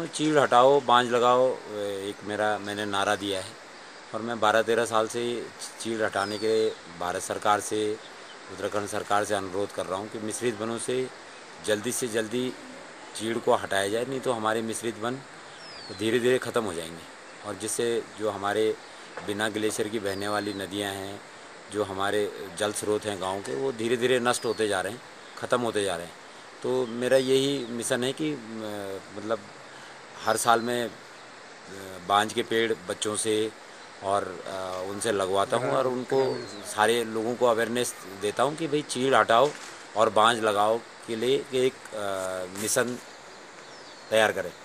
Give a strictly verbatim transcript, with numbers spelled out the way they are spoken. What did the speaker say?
चीड़ हटाओ बांझ लगाओ एक मेरा मैंने नारा दिया है और मैं बारह तेरह साल से चीड़ हटाने के भारत सरकार से उत्तराखंड सरकार से अनुरोध कर रहा हूँ कि मिश्रित वनों से जल्दी से जल्दी चीड़ को हटाया जाए, नहीं तो हमारे मिश्रित वन धीरे धीरे ख़त्म हो जाएंगे और जिससे जो हमारे बिना ग्लेशियर की बहने वाली नदियाँ हैं, जो हमारे जल स्रोत हैं गाँव के, वो धीरे धीरे नष्ट होते जा रहे हैं, ख़त्म होते जा रहे हैं। तो मेरा यही मिशन है कि मतलब हर साल मैं बांज के पेड़ बच्चों से और उनसे लगवाता हूँ और उनको सारे लोगों को अवेयरनेस देता हूँ कि भाई चीड़ हटाओ और बांज लगाओ के लिए एक मिशन तैयार करें।